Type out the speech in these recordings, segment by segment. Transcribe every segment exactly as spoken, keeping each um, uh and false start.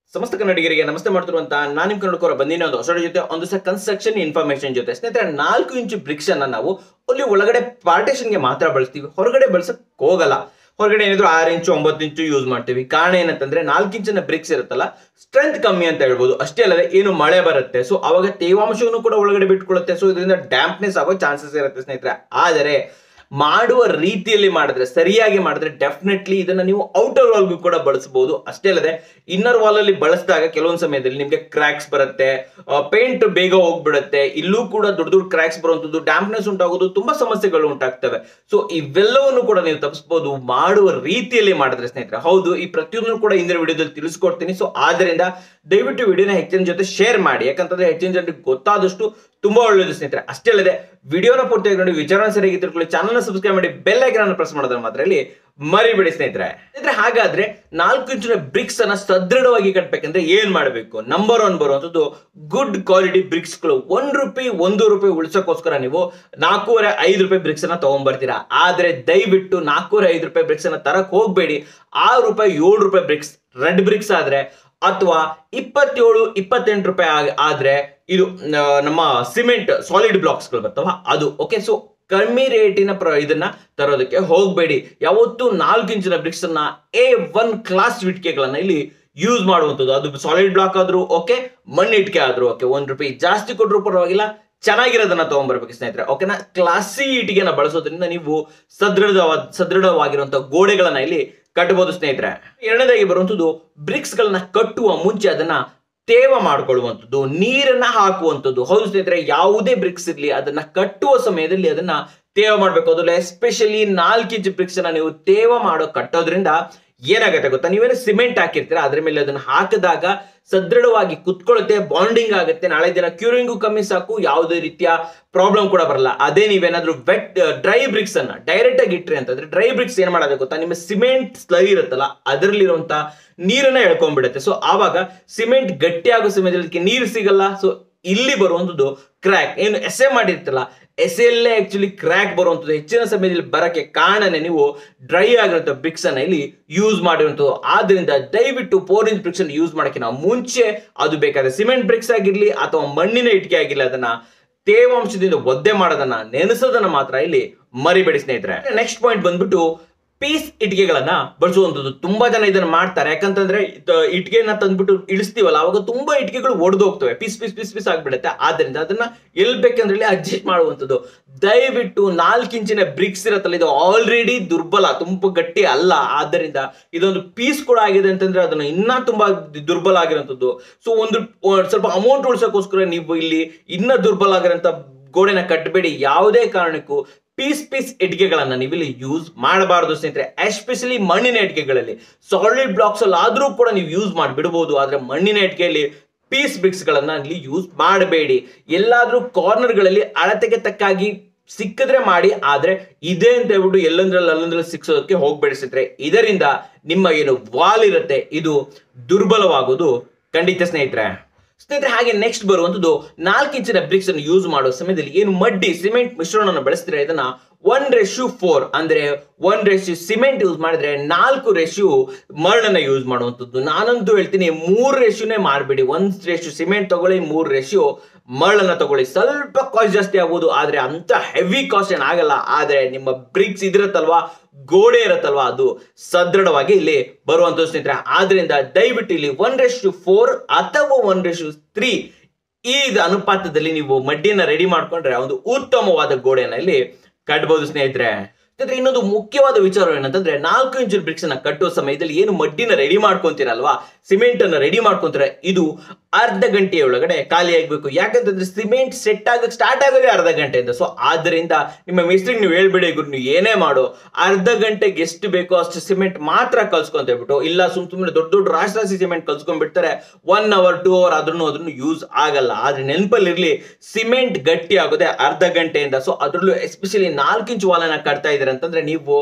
ಸಮಸ್ತ ಕನ್ನಡಿಗರಿಗೆ ನಮಸ್ತೆ ಮಾಡ್ತಿರುವಂತ ನಾನು ನಿಮ್ಮ ಕನ್ನಡಕರ ಬಂದಿನ ಒಂದು ಹೊಸ ಜೊತೆ ಒಂದು ಸಹ ಕನ್ಸ್ಟ್ರಕ್ಷನ್ ಇನ್ಫಾರ್ಮೇಶನ್ ಜೊತೆ ಸ್ನೇಹಿತರೆ ನಾಲ್ಕು ಇಂಚು ಬ್ರಿಕ್ಸ್ ಅನ್ನ ನಾವು ಅಲ್ಲಿ ಒಳಗಡೆ ಪಾರ್ಟಿಷನ್ಗೆ ಮಾತ್ರ ಬಳಸ್ತೀವಿ, ಹೊರಗಡೆ ಬಳಸಕ್ ಹೋಗಲ್ಲ. ಹೊರಗಡೆ ಏನಿದ್ರು ಆರು ಇಂಚು ಒಂಬತ್ತು ಇಂಚು ಯೂಸ್ ಮಾಡ್ತೀವಿ. ಕಾರಣ ಏನಂತಂದ್ರೆ ನಾಲ್ಕು ಇಂಚಿನ ಬ್ರಿಕ್ಸ್ ಇರುತ್ತಲ್ಲ, ಸ್ಟ್ರೆಂತ್ ಕಮ್ಮಿ ಅಂತ ಹೇಳ್ಬೋದು. ಅಷ್ಟೇ ಅಲ್ಲದೆ ಏನು ಮಳೆ ಬರುತ್ತೆ, ಸೊ ಅವಾಗ ತೇವಾಂಶವನ್ನು ಕೂಡ ಒಳಗಡೆ ಬಿಟ್ಕೊಳ್ಳುತ್ತೆ. ಸೊ ಇದರಿಂದ ಡ್ಯಾಂಪ್ನೆಸ್ ಆಗೋ ಚಾನ್ಸಸ್ ಇರುತ್ತೆ ಸ್ನೇಹಿತರೆ. ಆದರೆ ಮಾಡುವ ರೀತಿಯಲ್ಲಿ ಮಾಡಿದ್ರೆ, ಸರಿಯಾಗಿ ಮಾಡಿದ್ರೆ ಡೆಫಿನೆಟ್ಲಿ ಇದನ್ನ ನೀವು ಔಟರ್ ವಾಲ್ಗೂ ಕೂಡ ಬಳಸಬಹುದು. ಅಷ್ಟೇ ಅಲ್ಲದೆ ಇನ್ನರ್ ವಾಲ್ ಅಲ್ಲಿ ಬಳಸಿದಾಗ ಕೆಲವೊಂದು ಸಮಯದಲ್ಲಿ ನಿಮ್ಗೆ ಕ್ರ್ಯಾಕ್ಸ್ ಬರುತ್ತೆ, ಪೇಂಟ್ ಬೇಗ ಹೋಗ್ಬಿಡುತ್ತೆ, ಇಲ್ಲೂ ಕೂಡ ದೊಡ್ಡ ದೊಡ್ಡ ಕ್ರ್ಯಾಕ್ಸ್ ಬರುವಂತದ್ದು, ಡ್ಯಾಂಪ್ನೆಸ್ ಉಂಟಾಗೋದು, ತುಂಬಾ ಸಮಸ್ಯೆಗಳು ಉಂಟಾಗ್ತವೆ. ಸೊ ಇವೆಲ್ಲವನ್ನು ಕೂಡ ನೀವು ತಪ್ಪಿಸಬಹುದು ಮಾಡುವ ರೀತಿಯಲ್ಲಿ ಮಾಡಿದ್ರೆ ಸ್ನೇಹಿತರೆ. ಹೌದು, ಈ ಪ್ರತಿಯೊಂದನ್ನು ಕೂಡ ಇಂದಿನ ವಿಡಿಯೋದಲ್ಲಿ ತಿಳಿಸ್ಕೊಡ್ತೀನಿ. ಸೊ ಆದ್ರಿಂದ ದಯವಿಟ್ಟು ವಿಡಿಯೋನ ಹೆಚ್ಚಿನ ಜೊತೆ ಶೇರ್ ಮಾಡಿ, ಯಾಕಂತಂದ್ರೆ ಹೆಚ್ಚಿನ ಜನರಿಗೆ ಗೊತ್ತಾದಷ್ಟು ತುಂಬಾ ಒಳ್ಳೆಯದು ಸ್ನೇಹಿತರೆ. ಅಷ್ಟೇ ಅಲ್ಲದೆ ವಿಡಿಯೋನ ಪೂರ್ತಿಯಾಗಿ ನೋಡಿ ವಿಚಾರ ಸರಿಯಾಗಿ ತಿಳ್ಕೊಳ್ಳಿ, ಚಾನಲ್ ಸಬ್ಸ್ಕ್ರೈಬ್ ಮಾಡಿ, ಬೆಲ್ ಐಕಾನ್ ಪ್ರೆಸ್ ಮಾಡೋದ್ರ ಮಾತ್ರ ಇಲ್ಲಿ ಮರಿಬೇಡಿ ಸ್ನೇಹಿತರೆ. ಸ್ನೇಹಿತರೆ ಹಾಗಾದ್ರೆ ನಾಲ್ಕು ಇಂಚಿನ ಬ್ರಿಕ್ಸ್ ಅನ್ನ ಸದೃಢವಾಗಿ ಕಟ್ಟಬೇಕಂದ್ರೆ ಏನ್ ಮಾಡಬೇಕು? ನಂಬರ್ ಒನ್ ಬರುವಂತದ್ದು ಗುಡ್ ಕ್ವಾಲಿಟಿ ಬ್ರಿಕ್ಸ್ ಗಳು. ಒಂದ್ ರೂಪಾಯಿ ಒಂದು ರೂಪಾಯಿ ಉಳಿಸೋಕೋಸ್ಕರ ನೀವು ನಾಲ್ಕೂವರೆ ಐದು ರೂಪಾಯಿ ಬ್ರಿಕ್ಸ್ ಅನ್ನ ತಗೊಂಡ್ಬರ್ತೀರಾ. ಆದ್ರೆ ದಯವಿಟ್ಟು ನಾಲ್ಕೂವರೆ ಐದು ರೂಪಾಯಿ ಬ್ರಿಕ್ಸ್ ಅನ್ನ ತರಕ್ ಹೋಗ್ಬೇಡಿ. ಆರು ರೂಪಾಯಿ ಏಳು ರೂಪಾಯಿ ಬ್ರಿಕ್ಸ್ ರೆಡ್ ಬ್ರಿಕ್ಸ್ ಆದ್ರೆ, ಅಥವಾ ಇಪ್ಪತ್ತೇಳು ಇಪ್ಪತ್ತೆಂಟು ರೂಪಾಯಿ ಆದ್ರೆ ಇದು ನಮ್ಮ ಸಿಮೆಂಟ್ ಸಾಲಿಡ್ ಬ್ಲಾಕ್ಸ್ ಗಳು ಬರ್ತಾವ ಅದು. ಓಕೆ, ಸೊ ಕಡಿಮೆ ರೇಟಿನ ಪ್ರ ಇದನ್ನ ತರೋದಕ್ಕೆ ಹೋಗಬೇಡಿ. ಯಾವತ್ತು ನಾಲ್ಕು ಇಂಚಿನ ಬ್ರಿಕ್ಸ್ ಅನ್ನ ಎ ಒನ್ ಕ್ಲಾಸ್ ಇಟ್ಕೆಗಳನ್ನ ಇಲ್ಲಿ ಯೂಸ್ ಮಾಡುವಂಥದ್ದು. ಅದು ಸಾಲಿಡ್ ಬ್ಲಾಕ್ ಆದ್ರೂ ಓಕೆ, ಮಣ್ಣು ಇಟ್ಕೆ ಆದ್ರೂ ಓಕೆ. ಒಂದ್ ರೂಪಾಯಿ ಜಾಸ್ತಿ ಕೊಟ್ಟರು ಪರವಾಗಿಲ್ಲ, ಚೆನ್ನಾಗಿರೋದನ್ನ ತಗೊಂಡ್ಬರ್ಬೇಕು ಸ್ನೇಹಿತರೆ. ಓಕೆನಾ? ಕ್ಲಾಸಿ ಇಟಿಗೆನ ಬಳಸೋದ್ರಿಂದ ನೀವು ಸದೃಢವಾದ ಸದೃಢವಾಗಿರುವಂತಹ ಗೋಡೆಗಳನ್ನ ಇಲ್ಲಿ ಕಟ್ಟಬಹುದು ಸ್ನೇಹಿತರೆ. ಎರಡನೇದಾಗಿ ಬರುವಂತದ್ದು ಬ್ರಿಕ್ಸ್ ಗಳನ್ನ ಕಟ್ಟುವ ಮುಂಚೆ ಅದನ್ನ ತೇವ ಮಾಡ್ಕೊಳ್ಳುವಂಥದ್ದು, ನೀರನ್ನ ಹಾಕುವಂಥದ್ದು. ಹೌದು ಸ್ನೇಹಿತರೆ, ಯಾವುದೇ ಬ್ರಿಕ್ಸ್ ಇರ್ಲಿ ಅದನ್ನ ಕಟ್ಟುವ ಸಮಯದಲ್ಲಿ ಅದನ್ನ ತೇವ ಮಾಡ್ಬೇಕು. ಅದ್ರಲ್ಲಿ ಎಸ್ಪೆಷಲಿ ನಾಲ್ಕು ಇಂಚು ಬ್ರಿಕ್ಸ್ ಅನ್ನ ನೀವು ತೇವ ಮಾಡೋ ಕಟ್ಟೋದ್ರಿಂದ ಏನಾಗುತ್ತೆ ಗೊತ್ತಾ? ನೀವೇನು ಸಿಮೆಂಟ್ ಹಾಕಿರ್ತೀರಾ, ಅದ್ರ ಮೇಲೆ ಅದನ್ನ ಹಾಕಿದಾಗ ಸದೃಢವಾಗಿ ಕುತ್ಕೊಳ್ಳುತ್ತೆ, ಬಾಂಡಿಂಗ್ ಆಗುತ್ತೆ. ನಾಳೆ ದಿನ ಕ್ಯೂರಿಂಗು ಕಮ್ಮಿ ಸಾಕು, ಯಾವುದೇ ರೀತಿಯ ಪ್ರಾಬ್ಲಮ್ ಕೂಡ ಬರಲ್ಲ. ಅದೇ ನೀವೇನಾದ್ರೂ ವೆಟ್ ಡ್ರೈ ಬ್ರಿಕ್ಸ್ ಅನ್ನ ಡೈರೆಕ್ಟ್ ಆಗಿ ಇಟ್ರಿ ಅಂತಂದ್ರೆ, ಡ್ರೈ ಬ್ರಿಕ್ಸ್ ಏನ್ ಮಾಡೋದು ಗೊತ್ತಾ? ನಿಮ್ಮ ಸಿಮೆಂಟ್ ಸ್ಲರಿ ಇರುತ್ತಲ್ಲ, ಅದರಲ್ಲಿರುವಂತ ನೀರನ್ನ ಎಳ್ಕೊಂಡ್ಬಿಡುತ್ತೆ. ಸೊ ಆವಾಗ ಸಿಮೆಂಟ್ ಗಟ್ಟಿ ಆಗೋ ಸಮಯದಲ್ಲಿ ಅದಕ್ಕೆ ನೀರು ಸಿಗಲ್ಲ. ಸೊ ಇಲ್ಲಿ ಬರುವಂತದ್ದು ಕ್ರ್ಯಾಕ್. ಏನು ಎಸೆ ಮಾಡಿರ್ತಲ್ಲ, ಎಸೆಯಲ್ಲೇ ಆಕ್ಚುಲಿ ಕ್ರ್ಯಾಕ್ ಬರುವಂಥದ್ದು ಹೆಚ್ಚಿನ ಸಮಯದಲ್ಲಿ ಬರಕ್ಕೆ ಕಾರಣನೇ ನೀವು ಡ್ರೈ ಆಗಿರುವಂತಹ ಬ್ರಿಕ್ಸ್ ಅನ್ನ ಇಲ್ಲಿ ಯೂಸ್ ಮಾಡಿರುವಂಥದ್ದು. ಆದ್ರಿಂದ ದಯವಿಟ್ಟು ಫೋರ್ ಇಂಚ್ ಬ್ರಿಕ್ಸ್ ಅನ್ನು ಯೂಸ್ ಮಾಡಕ್ಕೆ ನಾವು ಮುಂಚೆ, ಅದು ಬೇಕಾದ್ರೆ ಸಿಮೆಂಟ್ ಬ್ರಿಕ್ಸ್ ಆಗಿರ್ಲಿ ಅಥವಾ ಮಣ್ಣಿನ ಇಟ್ಟಿಗೆ ಆಗಿರ್ಲಿ, ಅದನ್ನ ತೇವಾಂಶದಿಂದ ಒದ್ದೆ ಮಾಡೋದನ್ನ ನೆನೆಸೋದನ್ನ ಮಾತ್ರ ಇಲ್ಲಿ ಮರಿಬೇಡಿ ಸ್ನೇಹಿತರೆ. ನೆಕ್ಸ್ಟ್ ಪಾಯಿಂಟ್ ಬಂದ್ಬಿಟ್ಟು ಪೀಸ್ ಇಟ್ಟಿಗೆಗಳನ್ನ ಬಳಸುವಂಥದ್ದು. ತುಂಬಾ ಜನ ಇದನ್ನ ಮಾಡ್ತಾರೆ. ಯಾಕಂತಂದ್ರೆ ಇಟ್ಟಿಗೆನ ತಂದ್ಬಿಟ್ಟು ಇಳಿಸ್ತೀವಲ್ಲ, ಅವಾಗ ತುಂಬಾ ಇಟ್ಟಿಗೆಗಳು ಒಡೆದು ಹೋಗ್ತವೆ, ಪೀಸ್ ಪೀಸ್ ಪೀಸ್ ಪೀಸ್ ಆಗ್ಬಿಡುತ್ತೆ. ಆದ್ರಿಂದ ಅದನ್ನ ಎಲ್ ಬೇಕಂದ್ರೆ ಅಡ್ಜಸ್ಟ್ ಮಾಡುವಂಥದ್ದು. ದಯವಿಟ್ಟು ನಾಲ್ಕು ಇಂಚಿನ ಬ್ರಿಕ್ಸ್ ಇರತ್ತಲ್ಲ, ಇದು ಆಲ್ರೆಡಿ ದುರ್ಬಲ, ತುಂಬಾ ಗಟ್ಟಿ ಅಲ್ಲ. ಆದ್ದರಿಂದ ಇದೊಂದು ಪೀಸ್ ಕೂಡ ಆಗಿದೆ ಅಂತಂದ್ರೆ ಅದನ್ನ ಇನ್ನ ತುಂಬಾ ದುರ್ಬಲ ಆಗಿರುವಂಥದ್ದು. ಸೊ ಒಂದು ಸ್ವಲ್ಪ ಅಮೌಂಟ್ ಉಳಿಸೋಕೋಸ್ಕರ ನೀವು ಇಲ್ಲಿ ಇನ್ನ ದುರ್ಬಲ ಆಗಿರೋಂಥ ಗೋಡೆನ ಕಟ್ಟಬೇಡಿ. ಯಾವುದೇ ಕಾರಣಕ್ಕೂ ಪೀಸ್ ಪೀಸ್ ಇಟ್ಟಿಗೆಗಳನ್ನ ನೀವು ಇಲ್ಲಿ ಯೂಸ್ ಮಾಡಬಾರದು ಸ್ನೇಹಿತರೆ. ಎಸ್ಪೆಷಲಿ ಮಣ್ಣಿನ ಇಟ್ಟಿಗೆಗಳಲ್ಲಿ. ಸಾಲಿಡ್ ಬ್ಲಾಕ್ಸ್ ಅಲ್ಲಿ ಆದ್ರೂ ಕೂಡ ನೀವು ಯೂಸ್ ಮಾಡಿಬಿಡಬಹುದು, ಆದ್ರೆ ಮಣ್ಣಿನ ಇಟ್ಟಿಗೆಯಲ್ಲಿ ಪೀಸ್ ಬ್ರಿಕ್ಸ್ ಗಳನ್ನ ಇಲ್ಲಿ ಯೂಸ್ ಮಾಡಬೇಡಿ. ಎಲ್ಲಾದ್ರೂ ಕಾರ್ನರ್ ಗಳಲ್ಲಿ ಅಳತೆಗೆ ತಕ್ಕಾಗಿ ಸಿಕ್ಕಿದ್ರೆ ಮಾಡಿ, ಆದ್ರೆ ಇದೆ ಅಂತ ಹೇಳ್ಬಿಟ್ಟು ಎಲ್ಲಂದ್ರಲ್ಲಿ ಅಲ್ಲಂದ್ರಲ್ಲಿ ಸಿಕ್ಸೋದಕ್ಕೆ ಹೋಗ್ಬೇಡಿ ಸ್ನೇಹಿತರೆ. ಇದರಿಂದ ನಿಮ್ಮ ಏನು ವಾಲ್ ಇರುತ್ತೆ ಇದು ದುರ್ಬಲವಾಗೋದು ಖಂಡಿತ ಸ್ನೇಹಿತರೆ. ಸ್ನೇಹಿತರೆ ಹಾಗೆ ನೆಕ್ಸ್ಟ್ ಬರುವಂತದ್ದು ನಾಲ್ಕು ಇಂಚಿನ ಬ್ರಿಕ್ಸ್ ಅನ್ನು ಯೂಸ್ ಮಾಡುವ ಸಮಯದಲ್ಲಿ ಏನು ಮಡ್ಡಿ ಸಿಮೆಂಟ್ ಮಿಶ್ರಣವನ್ನು ಬಳಸ್ತೀರಾ, ಇದನ್ನ ಒನ್ ರೇಷ್ಯೂ ಫೋರ್ ಅಂದ್ರೆ ಒನ್ ರೇಷ್ಯೂ ಸಿಮೆಂಟ್ ಯೂಸ್ ಮಾಡಿದ್ರೆ ನಾಲ್ಕು ರೇಷ್ಯೂ ಮರಳನ್ನ ಯೂಸ್ ಮಾಡುವಂಥದ್ದು. ನಾನಂತೂ ಹೇಳ್ತೀನಿ ಮೂರು ರೇಷ್ಯೂನೇ ಮಾಡಬೇಡಿ. ಒಂದ್ ರೇಷ್ಯೂ ಸಿಮೆಂಟ್ ತಗೊಳ್ಳಿ, ಮೂರು ರೇಷ್ಯೂ ಮರಳನ್ನ ತಗೊಳ್ಳಿ. ಸ್ವಲ್ಪ ಕಾಸ್ಟ್ ಜಾಸ್ತಿ ಆಗ್ಬೋದು, ಆದ್ರೆ ಅಂತ ಹೆವಿ ಕಾಸ್ಟ್ ಏನ್ ಆಗಲ್ಲ. ಆದ್ರೆ ನಿಮ್ಮ ಬ್ರಿಕ್ಸ್ ಇದಿರತ್ತಲ್ವಾ, ಗೋಡೆ ಇರತ್ತಲ್ವಾ, ಅದು ಸದೃಢವಾಗಿ ಇಲ್ಲಿ ಬರುವಂತದ್ದು ಸ್ನೇಹಿತರೆ. ಆದ್ರಿಂದ ದಯವಿಟ್ಟು ಇಲ್ಲಿ ಒನ್ ರೇಷ್ಯೂ ಫೋರ್ ಅಥವಾ ಒನ್ ರೇಷ್ಯೂ ತ್ರೀ ಈ ಅನುಪಾತದಲ್ಲಿ ನೀವು ಮಡ್ಡಿಯನ್ನ ರೆಡಿ ಮಾಡ್ಕೊಂಡ್ರೆ ಒಂದು ಉತ್ತಮವಾದ ಗೋಡೆಯನ್ನ ಇಲ್ಲಿ ಕಟ್ಬಹುದು ಸ್ನೇಹಿತರೆ. ಇನ್ನೊಂದು ಮುಖ್ಯವಾದ ವಿಚಾರ ಏನಂತಂದ್ರೆ, ನಾಲ್ಕು ಇಂಚು ಬ್ರಿಕ್ಸ್ ಅನ್ನ ಕಟ್ಟುವ ಸಮಯದಲ್ಲಿ ಏನು ಮಡ್ಡಿನ ರೆಡಿ ಮಾಡ್ಕೊಂತೀರಲ್ವಾ, ಸಿಮೆಂಟ್ ಅನ್ನ ರೆಡಿ ಮಾಡ್ಕೊಂತೀರ, ಇದು ಅರ್ಧ ಗಂಟೆಯ ಒಳಗಡೆ ಖಾಲಿ ಆಗ್ಬೇಕು. ಯಾಕಂತಂದ್ರೆ ಸಿಮೆಂಟ್ ಸೆಟ್ ಆಗಕ್ಕೆ ಸ್ಟಾರ್ಟ್ ಆಗೋದೇ ಅರ್ಧ ಗಂಟೆಯಿಂದ. ಸೊ ಆದ್ರಿಂದ ನಿಮ್ಮ ಮಿಸ್ತ್ರಿಗೆ ನೀವು ಹೇಳ್ಬಿಡಿ, ಗುರು ನೀವು ಏನೇ ಮಾಡು ಅರ್ಧ ಗಂಟೆಗೆ ಎಷ್ಟು ಬೇಕೋ ಅಷ್ಟು ಸಿಮೆಂಟ್ ಮಾತ್ರ ಕಲ್ಸ್ಕೊಂತ ಹೇಳ್ಬಿಟ್ಟು, ಇಲ್ಲ ಸುಮ್ ಸುಮ್ಮನೆ ದೊಡ್ಡ ದೊಡ್ಡ ರಾಶಿ ರಾಶಿ ಸಿಮೆಂಟ್ ಕಲ್ಸ್ಕೊಂಡ್ಬಿಡ್ತಾರೆ, ಒನ್ ಅವರ್ ಟೂ ಅವರ್ ಆದ್ರೂ ಅದನ್ನು ಯೂಸ್ ಆಗಲ್ಲ. ಆದ್ರೆ ನೆನಪಲ್ಲಿ ಇರ್ಲಿ, ಸಿಮೆಂಟ್ ಗಟ್ಟಿ ಆಗೋದೆ ಅರ್ಧ ಗಂಟೆಯಿಂದ. ಸೊ ಅದ್ರಲ್ಲೂ ಎಸ್ಪೆಷಲಿ ನಾಲ್ಕು ಇಂಚು ವಾಲನ್ನ ಕಟ್ತಾ ಇದ್ದಾರೆ ಅಂತಂದ್ರೆ ನೀವು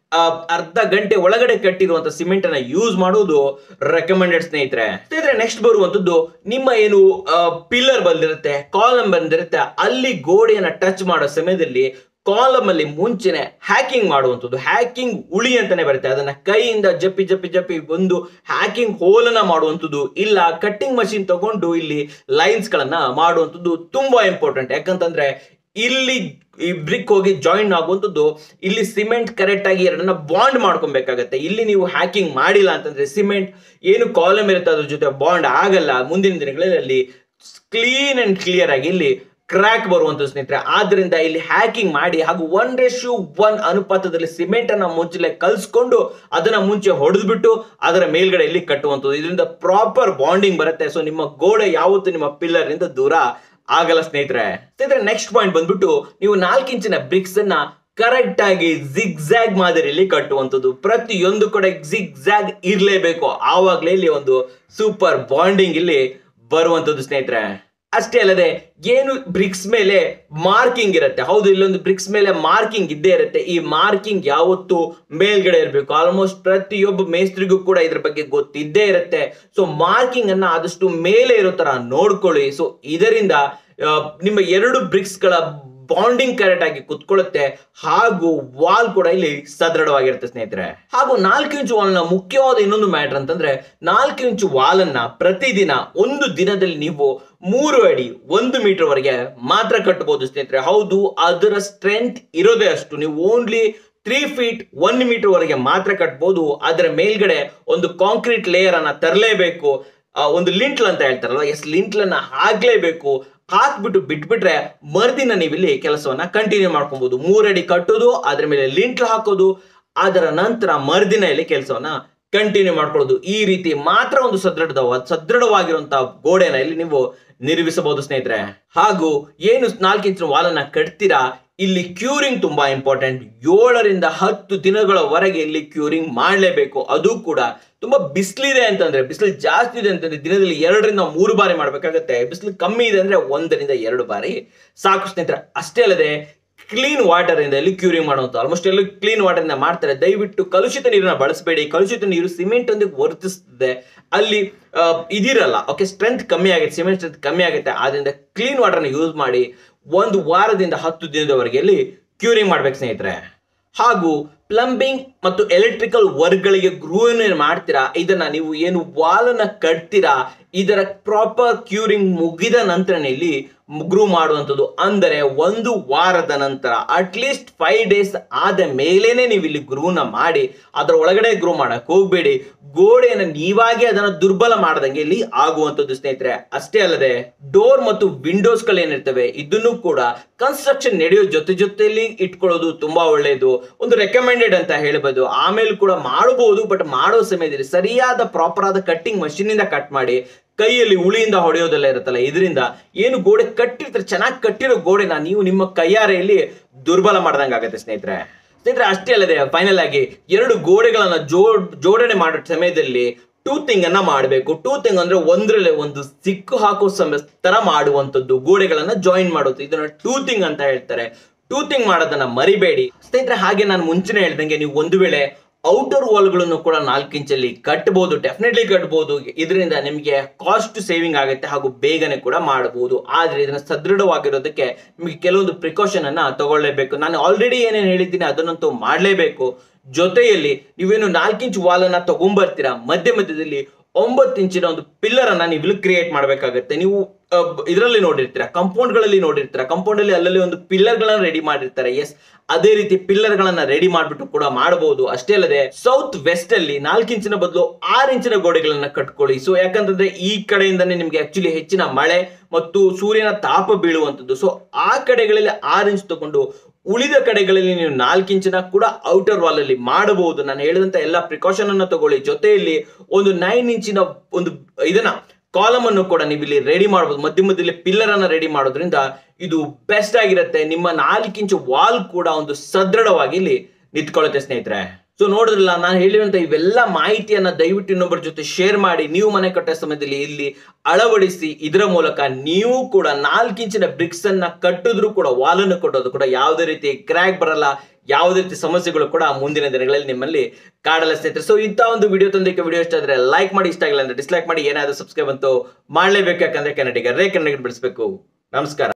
ಅರ್ಧ ಗಂಟೆ ಒಳಗಡೆ ಕಟ್ಟಿರುವಂತ ಸಿಮೆಂಟ್ ಅನ್ನ ಯೂಸ್ ಮಾಡುವುದು ರೆಕಮೆಂಡೆಡ್ ಸ್ನೇಹಿತರೆ. ಸ್ನೇಹಿತರೆ ನೆಕ್ಸ್ಟ್ ಬರುವಂತದ್ದು ನಿಮ್ಮ ಏನು ಪಿಲ್ಲರ್ ಬಂದಿರುತ್ತೆ, ಕಾಲಮ್ ಬಂದಿರುತ್ತೆ, ಅಲ್ಲಿ ಗೋಡೆಯನ್ನ ಟಚ್ ಮಾಡೋ ಸಮಯದಲ್ಲಿ ಕಾಲಮ್ ಅಲ್ಲಿ ಮುಂಚೆನೆ ಹ್ಯಾಕಿಂಗ್ ಮಾಡುವಂಥದ್ದು, ಹ್ಯಾಕಿಂಗ್ ಉಳಿ ಅಂತಾನೆ ಬರುತ್ತೆ. ಅದನ್ನ ಕೈಯಿಂದ ಜಪ್ಪಿ ಜಪ್ಪಿ ಜಪ್ಪಿ ಒಂದು ಹ್ಯಾಕಿಂಗ್ ಹೋಲ್ ಅನ್ನ ಮಾಡುವಂಥದ್ದು, ಇಲ್ಲ ಕಟ್ಟಿಂಗ್ ಮಷಿನ್ ತಗೊಂಡು ಇಲ್ಲಿ ಲೈನ್ಸ್ ಗಳನ್ನ ಮಾಡುವಂಥದ್ದು ತುಂಬಾ ಇಂಪಾರ್ಟೆಂಟ್. ಯಾಕಂತಂದ್ರೆ ಇಲ್ಲಿ ಈ ಬ್ರಿಕ್ ಹೋಗಿ ಜಾಯಿನ್ ಆಗುವಂಥದ್ದು, ಇಲ್ಲಿ ಸಿಮೆಂಟ್ ಕರೆಕ್ಟ್ ಆಗಿ ಎರಡನ್ನ ಬಾಂಡ್ ಮಾಡ್ಕೊಬೇಕಾಗತ್ತೆ. ಇಲ್ಲಿ ನೀವು ಹ್ಯಾಕಿಂಗ್ ಮಾಡಿಲ್ಲ ಅಂತಂದ್ರೆ ಸಿಮೆಂಟ್ ಏನು ಕಾಲಮ್ ಇರುತ್ತೆ ಅದ್ರ ಜೊತೆ ಬಾಂಡ್ ಆಗಲ್ಲ. ಮುಂದಿನ ದಿನಗಳಲ್ಲಿ ಕ್ಲೀನ್ ಅಂಡ್ ಕ್ಲಿಯರ್ ಆಗಿ ಇಲ್ಲಿ ಕ್ರ್ಯಾಕ್ ಬರುವಂತ ಸ್ನೇಹಿತರೆ. ಆದ್ರಿಂದ ಇಲ್ಲಿ ಹ್ಯಾಕಿಂಗ್ ಮಾಡಿ ಹಾಗೂ ಒನ್ ರೇಷಿಯೋ ಒನ್ ಅನುಪಾತದಲ್ಲಿ ಸಿಮೆಂಟ್ ಅನ್ನ ಮುಂಚೆ ಕಲ್ಸ್ಕೊಂಡು ಅದನ್ನ ಮುಂಚೆ ಹೊಡೆದ್ಬಿಟ್ಟು ಅದರ ಮೇಲ್ಗಡೆ ಇಲ್ಲಿ ಕಟ್ಟುವಂಥದ್ದು. ಇದರಿಂದ ಪ್ರಾಪರ್ ಬಾಂಡಿಂಗ್ ಬರುತ್ತೆ. ಸೊ ನಿಮ್ಮ ಗೋಡೆ ಯಾವತ್ತು ನಿಮ್ಮ ಪಿಲ್ಲರ್ ಇಂದ ದೂರ ಆಗಲ್ಲ ಸ್ನೇಹಿತರೆ. ಸ್ನೇಹಿತರೆ ನೆಕ್ಸ್ಟ್ ಪಾಯಿಂಟ್ ಬಂದ್ಬಿಟ್ಟು, ನೀವು ನಾಲ್ಕು ಇಂಚಿನ ಬ್ರಿಕ್ಸ್ ಅನ್ನ ಕರೆಕ್ಟ್ ಆಗಿ ಜಿಗ್ ಜ್ಯಾಗ್ ಮಾದರಿಯಲ್ಲಿ ಕಟ್ಟುವಂಥದ್ದು. ಪ್ರತಿಯೊಂದು ಕಡೆ ಜಿಗ್ ಜ್ಯಾಗ್ ಇರ್ಲೇಬೇಕು, ಆವಾಗಲೇ ಇಲ್ಲಿ ಒಂದು ಸೂಪರ್ ಬಾಂಡಿಂಗ್ ಇಲ್ಲಿ ಬರುವಂಥದ್ದು ಸ್ನೇಹಿತರೆ. ಅಷ್ಟೇ ಅಲ್ಲದೆ ಏನು ಬ್ರಿಕ್ಸ್ ಮೇಲೆ ಮಾರ್ಕಿಂಗ್ ಇರುತ್ತೆ, ಹೌದು ಇಲ್ಲೊಂದು ಬ್ರಿಕ್ಸ್ ಮೇಲೆ ಮಾರ್ಕಿಂಗ್ ಇದ್ದೇ ಇರುತ್ತೆ. ಈ ಮಾರ್ಕಿಂಗ್ ಯಾವತ್ತು ಮೇಲ್ಗಡೆ ಇರಬೇಕು. ಆಲ್ಮೋಸ್ಟ್ ಪ್ರತಿಯೊಬ್ಬ ಮೇಸ್ತ್ರಿಗೂ ಕೂಡ ಇದ್ರ ಬಗ್ಗೆ ಗೊತ್ತಿದ್ದೇ ಇರುತ್ತೆ. ಸೊ ಮಾರ್ಕಿಂಗ್ ಅನ್ನ ಆದಷ್ಟು ಮೇಲೆ ಇರೋ ತರ ನೋಡ್ಕೊಳ್ಳಿ. ಸೊ ಇದರಿಂದ ನಿಮ್ಮ ಎರಡು ಬ್ರಿಕ್ಸ್ ಗಳ ಬಾಂಡಿಂಗ್ ಕರೆಕ್ಟ್ ಆಗಿ ಕುತ್ಕೊಳ್ಳುತ್ತೆ ಹಾಗೂ ವಾಲ್ ಕೂಡ ಇಲ್ಲಿ ಸದೃಢವಾಗಿರುತ್ತೆ ಸ್ನೇಹಿತರೆ. ಹಾಗೂ ನಾಲ್ಕು ಇಂಚು ವಾಲ್ ನ ಮುಖ್ಯವಾದ ಇನ್ನೊಂದು ಮ್ಯಾಟರ್ ಅಂತಂದ್ರೆ, ನಾಲ್ಕು ಇಂಚು ವಾಲ್ ಅನ್ನ ಪ್ರತಿದಿನ ಒಂದು ದಿನದಲ್ಲಿ ನೀವು ಮೂರು ಅಡಿ ಒಂದು ಮೀಟರ್ ವರೆಗೆ ಮಾತ್ರ ಕಟ್ಟಬಹುದು ಸ್ನೇಹಿತರೆ. ಹೌದು, ಅದರ ಸ್ಟ್ರೆಂತ್ ಇರೋದೇ ಅಷ್ಟು. ನೀವು only three feet one metre ವರೆಗೆ ಮಾತ್ರ ಕಟ್ಬಹುದು. ಅದರ ಮೇಲ್ಗಡೆ ಒಂದು ಕಾಂಕ್ರೀಟ್ ಲೇಯರ್ ಅನ್ನ ತರಲೇಬೇಕು. ಒಂದು ಲಿಂಟ್ಲ್ ಅಂತ ಹೇಳ್ತಾರಲ್ಲ, ಎಸ್ ಲಿಂಟ್ಲ್ ಅನ್ನ ಹಾಕ್ಲೇಬೇಕು. ಹಾಕ್ಬಿಟ್ಟು ಬಿಟ್ಬಿಟ್ರೆ ಮರ್ದಿನ ನೀವು ಇಲ್ಲಿ ಕೆಲಸವನ್ನ ಕಂಟಿನ್ಯೂ ಮಾಡ್ಕೊಬಹುದು. ಮೂರಡಿ ಕಟ್ಟೋದು, ಅದ್ರ ಮೇಲೆ ಲಿಂಟ್ಲ್ ಹಾಕೋದು, ಅದರ ನಂತರ ಮರ್ದಿನ ಇಲ್ಲಿ ಕೆಲಸವನ್ನ ಕಂಟಿನ್ಯೂ ಮಾಡ್ಕೊಳ್ಳೋದು. ಈ ರೀತಿ ಮಾತ್ರ ಒಂದು ಸದೃಢ ಸದೃಢವಾಗಿರುವಂತಹ ಗೋಡೆನ ಇಲ್ಲಿ ನೀವು ನಿರ್ಮಿಸಬಹುದು ಸ್ನೇಹಿತರೆ. ಹಾಗೂ ಏನು ನಾಲ್ಕು ಇಂಚಿನ ವಾಲನ್ನ ಕಟ್ತೀರಾ, ಇಲ್ಲಿ ಕ್ಯೂರಿಂಗ್ ತುಂಬಾ ಇಂಪಾರ್ಟೆಂಟ್. ಏಳರಿಂದ ಹತ್ತು ದಿನಗಳವರೆಗೆ ಇಲ್ಲಿ ಕ್ಯೂರಿಂಗ್ ಮಾಡಲೇಬೇಕು. ಅದು ಕೂಡ ತುಂಬಾ ಬಿಸಿಲಿದೆ ಅಂತಂದ್ರೆ, ಬಿಸಿಲು ಜಾಸ್ತಿ ಇದೆ ಅಂತಂದ್ರೆ ದಿನದಲ್ಲಿ ಎರಡರಿಂದ ಮೂರು ಬಾರಿ ಮಾಡ್ಬೇಕಾಗತ್ತೆ. ಬಿಸಿಲು ಕಮ್ಮಿ ಇದೆ ಅಂದ್ರೆ ಒಂದರಿಂದ ಎರಡು ಬಾರಿ ಸಾಕು ಸ್ನೇಹಿತರೆ. ಅಷ್ಟೇ ಅಲ್ಲದೆ ಕ್ಲೀನ್ ವಾಟರ್ ಇಂದ ಇಲ್ಲಿ ಕ್ಯೂರಿಂಗ್ ಮಾಡುವಂತ ಆಲ್ಮೋಸ್ಟ್ ಎಲ್ಲ ಕ್ಲೀನ್ ವಾಟರ್ ಇಂದ ಮಾಡ್ತಾರೆ. ದಯವಿಟ್ಟು ಕಲುಷಿತ ನೀರನ್ನ ಬಳಸಬೇಡಿ. ಕಲುಷಿತ ನೀರು ಸಿಮೆಂಟ್ ಒಂದಿಗೆ ವರ್ತಿಸ್ತದೆ, ಅಲ್ಲಿ ಇದಿರಲ್ಲ. ಓಕೆ, ಸ್ಟ್ರೆಂತ್ ಕಮ್ಮಿ ಆಗುತ್ತೆ, ಸಿಮೆಂಟ್ ಸ್ಟ್ರೆಂತ್ ಕಮ್ಮಿ ಆಗುತ್ತೆ. ಆದ್ರಿಂದ ಕ್ಲೀನ್ ವಾಟರ್ನ ಯೂಸ್ ಮಾಡಿ ಒಂದು ವಾರದಿಂದ ಹತ್ತು ದಿನದವರೆಗೆ ಇಲ್ಲಿ ಕ್ಯೂರಿಂಗ್ ಮಾಡ್ಬೇಕು ಸ್ನೇಹಿತರೆ. ಹಾಗೂ ಪ್ಲಂಬಿಂಗ್ ಮತ್ತು ಎಲೆಕ್ಟ್ರಿಕಲ್ ವರ್ಕ್ಗಳಿಗೆ ಗ್ರೂ ಏನು ಮಾಡ್ತೀರಾ, ಇದನ್ನ ನೀವು ಏನು ವಾಲನ್ನ ಕಟ್ತೀರಾ, ಇದರ ಪ್ರಾಪರ್ ಕ್ಯೂರಿಂಗ್ ಮುಗಿದ ನಂತರನೇ ಇಲ್ಲಿ ಗ್ರೂ ಮಾಡುವಂಥದ್ದು. ಅಂದರೆ ಒಂದು ವಾರದ ನಂತರ ಅಟ್ಲೀಸ್ಟ್ ಫೈವ್ ಡೇಸ್ ಆದ ಮೇಲೇನೆ ನೀವು ಇಲ್ಲಿ ಗ್ರೂನ ಮಾಡಿ. ಅದರ ಒಳಗಡೆ ಗ್ರೂ ಮಾಡಕ್ ಹೋಗ್ಬೇಡಿ. ಗೋಡೆಯನ್ನು ನೀವಾಗಿ ಅದನ್ನ ದುರ್ಬಲ ಮಾಡದಂಗೆ ಇಲ್ಲಿ ಆಗುವಂಥದ್ದು ಸ್ನೇಹಿತರೆ. ಅಷ್ಟೇ ಅಲ್ಲದೆ ಡೋರ್ ಮತ್ತು ವಿಂಡೋಸ್ ಗಳು ಏನಿರ್ತವೆ ಇದನ್ನು ಕೂಡ ಕನ್ಸ್ಟ್ರಕ್ಷನ್ ನಡೆಯೋ ಜೊತೆ ಜೊತೆಯಲ್ಲಿ ಇಟ್ಕೊಳ್ಳೋದು ತುಂಬಾ ಒಳ್ಳೆಯದು. ಒಂದು ರೆಕಮೆಂಡೆಡ್ ಅಂತ ಹೇಳ್ಬೋದು. ಆಮೇಲೆ ಕೂಡ ಮಾಡಬಹುದು, ಬಟ್ ಮಾಡೋ ಸಮಯದಲ್ಲಿ ಸರಿಯಾದ ಪ್ರಾಪರ್ ಆದ ಕಟ್ಟಿಂಗ್ ಮಷೀನ್ ಇಂದ ಕಟ್ ಮಾಡಿ. ಕೈಯಲ್ಲಿ ಉಳಿಯಿಂದ ಹೊಡೆಯೋದೆಲ್ಲ ಇರುತ್ತಲ್ಲ, ಇದರಿಂದ ಏನು ಗೋಡೆ ಕಟ್ಟಿರ್ತಾರೆ, ಚೆನ್ನಾಗಿ ಕಟ್ಟಿರೋ ಗೋಡೆನ ನೀವು ನಿಮ್ಮ ಕೈಯಾರೆಯಲ್ಲಿ ದುರ್ಬಲ ಮಾಡ್ದಂಗೆ ಆಗುತ್ತೆ ಸ್ನೇಹಿತರೆ. ಸ್ನೇಹಿತರೆ ಅಷ್ಟೇ ಅಲ್ಲದೆ ಫೈನಲ್ ಆಗಿ ಎರಡು ಗೋಡೆಗಳನ್ನ ಜೋಡ್ ಜೋಡಣೆ ಮಾಡೋ ಸಮಯದಲ್ಲಿ ಟೂತಿಂಗ್ ಅನ್ನ ಮಾಡಬೇಕು. ಟೂತಿಂಗ್ ಅಂದ್ರೆ ಒಂದ್ರಲ್ಲೇ ಒಂದು ಸಿಕ್ಕು ಹಾಕೋ ಸಮ ತರ ಮಾಡುವಂಥದ್ದು, ಗೋಡೆಗಳನ್ನ ಜಾಯಿನ್ ಮಾಡೋದು, ಇದನ್ನ ಟೂತಿಂಗ್ ಅಂತ ಹೇಳ್ತಾರೆ. ಟೂತಿಂಗ್ ಮಾಡೋದನ್ನ ಮರಿಬೇಡಿ ಸ್ನೇಹಿತರೆ. ಹಾಗೆ ನಾನು ಮುಂಚೆನೆ ಹೇಳ್ದಂಗೆ ನೀವು ಒಂದು ವೇಳೆ ಔಟರ್ ವಾಲ್ಗಳನ್ನು ಕೂಡ ನಾಲ್ಕು ಇಂಚಲ್ಲಿ ಕಟ್ಟಬಹುದು, ಡೆಫಿನೆಟ್ಲಿ ಕಟ್ಟಬಹುದು. ಇದರಿಂದ ನಿಮಗೆ ಕಾಸ್ಟ್ ಸೇವಿಂಗ್ ಆಗುತ್ತೆ ಹಾಗೂ ಬೇಗನೆ ಕೂಡ ಮಾಡಬಹುದು. ಆದ್ರೆ ಇದನ್ನ ಸದೃಢವಾಗಿರೋದಕ್ಕೆ ನಿಮಗೆ ಕೆಲವೊಂದು ಪ್ರಿಕಾಷನ್ ಅನ್ನ ತಗೊಳ್ಳೇಬೇಕು. ನಾನು ಆಲ್ರೆಡಿ ಏನೇನು ಹೇಳಿದ್ದೀನಿ ಅದನ್ನಂತೂ ಮಾಡಲೇಬೇಕು. ಜೊತೆಯಲ್ಲಿ ನೀವೇನು ನಾಲ್ಕು ಇಂಚ್ ವಾಲ್ ಅನ್ನ ತಗೊಂಡ್ಬರ್ತೀರಾ, ಮಧ್ಯ ಮಧ್ಯದಲ್ಲಿ ಒಂಬತ್ತು ಇಂಚಿನ ಒಂದು ಪಿಲ್ಲರ್ ಅನ್ನ ನೀವು ಕ್ರಿಯೇಟ್ ಮಾಡಬೇಕಾಗುತ್ತೆ. ನೀವು ಇದರಲ್ಲಿ ನೋಡಿರ್ತೀರಾ, ಕಂಪೌಂಡ್ ಗಳಲ್ಲಿ ನೋಡಿರ್ತೀರಾ, ಕಂಪೌಂಡ್ ಅಲ್ಲಿ ಅಲ್ಲಲ್ಲಿ ಒಂದು ಪಿಲ್ಲರ್ ಗಳನ್ನ ರೆಡಿ ಮಾಡಿರ್ತಾರೆ. ಎಸ್, ಅದೇ ರೀತಿ ಪಿಲ್ಲರ್ ಗಳನ್ನ ರೆಡಿ ಮಾಡ್ಬಿಟ್ಟು ಕೂಡ ಮಾಡಬಹುದು. ಅಷ್ಟೇ ಅಲ್ಲದೆ ಸೌತ್ ವೆಸ್ಟ್ ಅಲ್ಲಿ ನಾಲ್ಕು ಇಂಚಿನ ಬದಲು ಆರು ಇಂಚಿನ ಗೋಡೆಗಳನ್ನ ಕಟ್ಕೊಳ್ಳಿ. ಸೊ ಯಾಕಂತಂದ್ರೆ ಈ ಕಡೆಯಿಂದಾನೇ ನಿಮ್ಗೆ ಆಕ್ಚುಲಿ ಹೆಚ್ಚಿನ ಮಳೆ ಮತ್ತು ಸೂರ್ಯನ ತಾಪ ಬೀಳುವಂತದ್ದು. ಸೊ ಆ ಕಡೆಗಳಲ್ಲಿ ಆರು ಇಂಚ್ ತಗೊಂಡು ಉಳಿದ ಕಡೆಗಳಲ್ಲಿ ನೀವು ನಾಲ್ಕು ಇಂಚಿನ ಕೂಡ ಔಟರ್ ವಾಲ್ ಅಲ್ಲಿ ಮಾಡಬಹುದು. ನಾನು ಹೇಳಿದಂತ ಎಲ್ಲ ಪ್ರಿಕಾಷನ್ ಅನ್ನ ತಗೊಳ್ಳಿ. ಜೊತೆಯಲ್ಲಿ ಒಂದು ನೈನ್ ಇಂಚಿನ ಒಂದು ಇದನ್ನ ಕಾಲಮ್ ಅನ್ನು ಕೂಡ ನೀವು ಇಲ್ಲಿ ರೆಡಿ ಮಾಡಬಹುದು. ಮಧ್ಯ ಮಧ್ಯದಲ್ಲಿ ಪಿಲ್ಲರ್ ಅನ್ನ ರೆಡಿ ಮಾಡೋದ್ರಿಂದ ಇದು ಬೆಸ್ಟ್ ಆಗಿರುತ್ತೆ. ನಿಮ್ಮ ನಾಲ್ಕು ಇಂಚು ವಾಲ್ ಕೂಡ ಒಂದು ಸದೃಢವಾಗಿ ಇಲ್ಲಿ ನಿಂತ್ಕೊಳ್ಳುತ್ತೆ ಸ್ನೇಹಿತರೆ. ಸೊ ನೋಡಿದ್ರಲ್ಲ, ನಾನು ಹೇಳಿರುವಂತ ಇವೆಲ್ಲ ಮಾಹಿತಿಯನ್ನ ದಯವಿಟ್ಟು ಇನ್ನೊಬ್ಬರ ಜೊತೆ ಶೇರ್ ಮಾಡಿ. ನೀವು ಮನೆ ಕಟ್ಟೋ ಸಮಯದಲ್ಲಿ ಇಲ್ಲಿ ಅಳವಡಿಸಿ. ಇದರ ಮೂಲಕ ನೀವು ಕೂಡ ನಾಲ್ಕು ಇಂಚಿನ ಬ್ರಿಕ್ಸ್ ಅನ್ನ ಕಟ್ಟಿದ್ರು ಕೂಡ ವಾಲ್ ಅನ್ನು ಕಟ್ಟೋದು ಕೂಡ ಯಾವುದೇ ರೀತಿ ಕ್ರ್ಯಾಕ್ ಬರಲ್ಲ, ಯಾವುದೇ ರೀತಿ ಸಮಸ್ಯೆಗಳು ಕೂಡ ಮುಂದಿನ ದಿನಗಳಲ್ಲಿ ನಿಮ್ಮಲ್ಲಿ ಕಾಡಲ್ಲ ಸ್ನೇಹಿತರೆ. ಸೊ ಇಂಥ ಒಂದು ವಿಡಿಯೋ ತಂದಿಕ್ಕೆ ವಿಡಿಯೋ ಇಷ್ಟ ಆದ್ರೆ ಲೈಕ್ ಮಾಡಿ, ಇಷ್ಟ ಆಗಿಲ್ಲ ಅಂದ್ರೆ ಡಿಸ್ಲೈಕ್ ಮಾಡಿ. ಏನಾದ್ರೂ ಸಬ್ಸ್ಕ್ರೈಬ್ ಅಂತೂ ಮಾಡಲೇಬೇಕು, ಯಾಕಂದ್ರೆ ಕನ್ನಡಿಗರೇ ಕನ್ನಡಿಗರು ಬೆಳೆಸಬೇಕು. ನಮಸ್ಕಾರ.